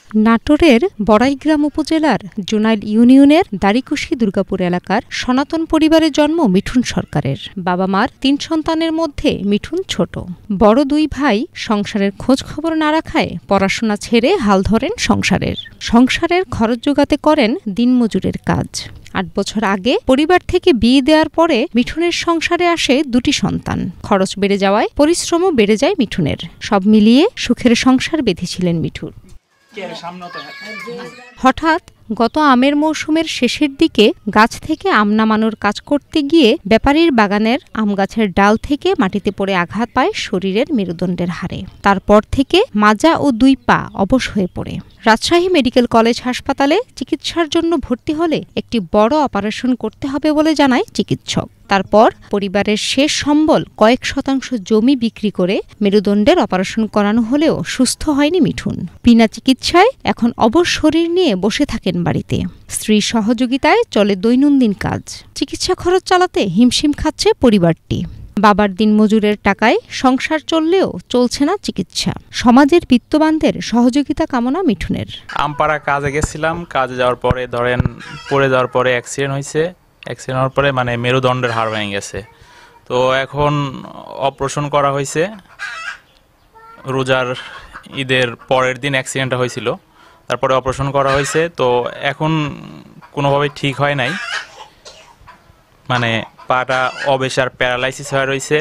নাটোরের বড়াইগ্রাম উপজেলার জোনাইল ইউনিয়নের দাড়িকুশি দুর্গাপুর এলাকার সনাতন পরিবারে জন্ম মিঠুন সরকারের। বাবা মার ৩ সন্তানের মধ্যে মিঠুন ছোট। বড় ২ ভাই সংসারের খোঁজ খবর না রাখায় পড়াশোনা ছেড়ে হাল ধরেন সংসারের খরচ জোগাতে করেন দিনমজুরের কাজ। ৮ বছর আগে পরিবার থেকে বিয়ে দেওয়ার পরে মিঠুনের সংসারে আসে ২টি সন্তান। খরচ বেড়ে যাওয়ায় পরিশ্রমও বেড়ে যায় মিঠুনের। সব মিলিয়ে সুখের সংসার বেঁধেছিলেন মিঠুন। হঠাৎ গত আমের মৌসুমের শেষের দিকে গাছ থেকে আম নামানোর কাজ করতে গিয়ে ব্যাপারীর বাগানের আম গাছের ডাল থেকে মাটিতে পড়ে আঘাত পায় শরীরের মেরুদণ্ডের হাড়ে। তারপর থেকে মাজা ও ২ পা অবশ হয়ে পড়ে। রাজশাহী মেডিকেল কলেজ হাসপাতালে চিকিৎসার জন্য ভর্তি হলে একটি বড় অপারেশন করতে হবে বলে জানায় চিকিৎসক। তারপর পরিবারের শেষ সম্বল কয়েক শতাংশ জমি বিক্রি করে মেরুদণ্ডের অপারেশন করানো হলেও সুস্থ হয়নি মিঠুন। বিনা চিকিৎসায় এখন অবশ শরীর নিয়ে বসে থাকেন বাড়িতে। স্ত্রীর সহযোগিতায় চলে দৈনন্দিন কাজ। চিকিৎসা খরচ চালাতে হিমশিম খাচ্ছে পরিবারটি। বাবার দিনমজুরের টাকায় সংসার চললেও চলছে না চিকিৎসা। সমাজের বিত্তবানদের সহযোগিতা কামনা মিঠুনের। আমপাড়া কাজে গেছিলাম, কাজে যাওয়ার পরে পড়ে যাওয়ার পরে অ্যাক্সিডেন্ট হয়েছে। অ্যাক্সিডেন্ট হওয়ার পরে মেরুদণ্ডের হাড় ভেঙে গেছে। তো এখন অপারেশন করা হয়েছে। রোজার ঈদের পরের দিন অ্যাক্সিডেন্টটা হয়েছিল, তারপরে অপারেশন করা হয়েছে। তো এখন কোনোভাবেই ঠিক হয় নাই, পাটা অবেশার প্যারালাইসিস হয়ে রয়েছে।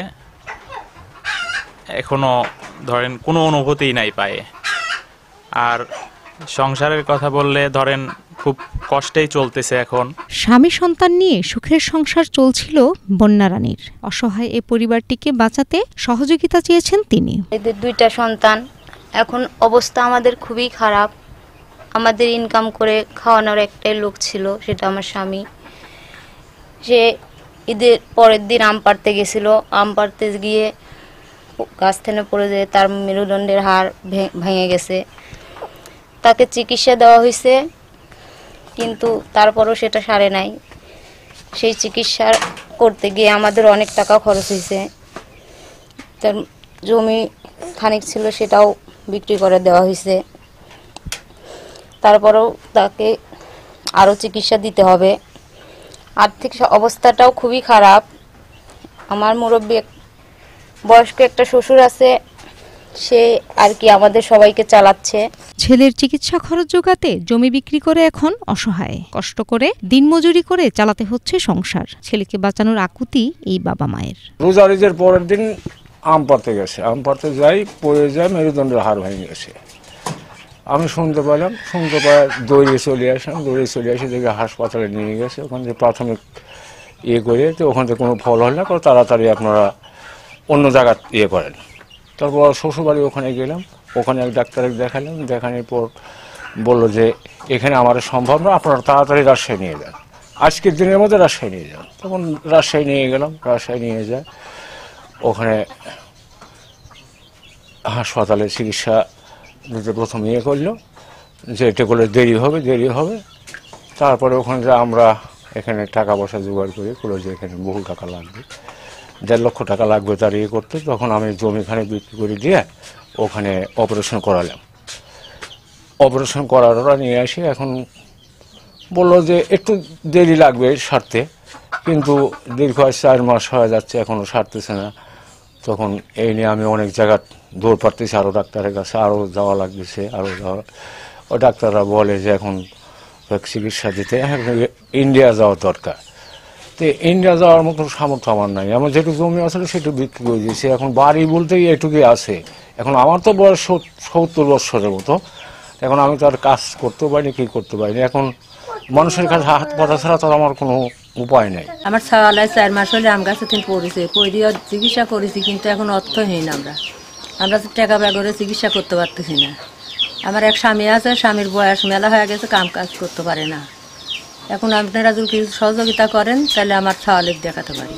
এখনো কোনো অনুভূতিই নাই পায়ে। আর সংসারের কথা বললে খুব কষ্টেই চলতেছে এখন। স্বামী সন্তান নিয়ে সুখের সংসার চলছিল বন্যা রানীর। অসহায় এ পরিবারটিকে বাঁচাতে সহযোগিতা চেয়েছেন তিনি। এদের 2টা সন্তান, এখন অবস্থা আমাদের খুবই খারাপ। আমাদের ইনকাম করে খাওয়ানোর একটাই লোক ছিল, সেটা আমার স্বামী। সে ঈদের পরের দিন আম পাড়তে গেছিল। আম পাড়তে গিয়ে গাছ থেকে পড়ে যায়, তার মেরুদণ্ডের হাড় ভেঙে গেছে। তাকে চিকিৎসা দেওয়া হয়েছে, কিন্তু তারপরও সেটা সারে নাই। সেই চিকিৎসা করতে গিয়ে আমাদের অনেক টাকা খরচ হয়েছে। তার জমি খানিক ছিল, সেটাও বিক্রি করে দেওয়া হয়েছে। তারপরেও তাকে আরও চিকিৎসা দিতে হবে। আর্থিক অবস্থাটাও খুবই খারাপ। আমার মুরব্বী বয়স্ক একটা শ্বশুর আছে, সে আমাদের সবাইকে চালাচ্ছে। ছেলের চিকিৎসা খরচ জোগাতে জমি বিক্রি করে এখন অসহায়। কষ্ট করে দিনমজুরি করে চালাতে হচ্ছে সংসার। ছেলেকে বাঁচানোর আকুতি এই বাবা মায়ের। রোজার ঈদের পরের দিন আম পাড়তে গেছে। আম পাড়তে যাই, পড়ে যায়, মেরুদণ্ডের হাড় ভেঙে গেছে। আমি শুনতে পাই দৌড়িয়ে চলে আসি, দেখে হাসপাতালে নিয়ে গেছে। ওখান থেকে প্রাথমিক করে, তো ওখান থেকে কোনো ফল হয় না, তাড়াতাড়ি আপনারা অন্য জায়গায় করেন। তারপর শ্বশুরবাড়ি ওখানে গেলাম, ওখানে এক ডাক্তারকে দেখালাম। দেখানোর পর বললো যে এখানে আমার সম্ভব না, আপনারা তাড়াতাড়ি রাজশাহী নিয়ে যান, আজকের দিনের মধ্যে রাজশাহী নিয়ে যান। তখন রাজশাহী নিয়ে গেলাম। রাজশাহী নিয়ে যায়, ওখানে হাসপাতালে চিকিৎসা দিতে প্রথম করলো যে এটা করলে দেরি হবে। তারপরে ওখানে যে আমরা এখানে টাকা পয়সা জোগাড় করে যে এখানে বহু টাকা লাগবে, 1.5 লক্ষ টাকা লাগবে তার করতে। তখন আমি জমিখানে বিক্রি করে দিয়ে ওখানে অপারেশন করালাম। অপারেশন করার নিয়ে আসি। এখন বললো যে একটু দেরি লাগবে সারতে, কিন্তু দীর্ঘ 4 মাস হয়ে যাচ্ছে, এখনও সারতেছে না। তখন এই নিয়ে আমি অনেক জায়গা দৌড় পাড়তেছি, আরও ডাক্তারের কাছে আরও যাওয়া লাগতেছে, ওই ডাক্তাররা বলে যে এখন চিকিৎসা দিতে ইন্ডিয়া যাওয়ার দরকার। তো ইন্ডিয়া যাওয়ার মতো সামর্থ্য আমার নাই। আমার যেটুকু জমি আসলে সেটুকু বিক্রি করে দিয়েছি। এখন বাড়ি বলতেই এটুকুই আছে। এখন আমার তো বয়স 70 বছরের মতো। এখন আমি তো আর কাজ করতে পারিনি, কি করতে পারিনি। এখন মানুষের কাছে হাত পাতা ছাড়া তো আমার কোনো উপায় নেই। আমার ছাওয়ালায় 4 মাস হলে আম গাছে পড়েছে, পড়িয়ে চিকিৎসা করেছি, কিন্তু এখন অর্থহীন। আমরা টাকা ব্যয় চিকিৎসা করতে পারতেছি না। আমার এক স্বামী আছে, স্বামীর বয়স মেলা হয়ে গেছে, কাম কাজ করতে পারে না। এখন আপনারা যদি কিছু সহযোগিতা করেন তাহলে আমার ছাওয়ালেক দেখাতে পারি।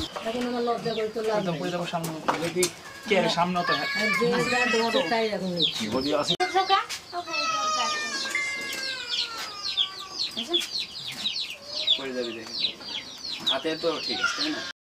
হাতে তো ঠিক আছে না।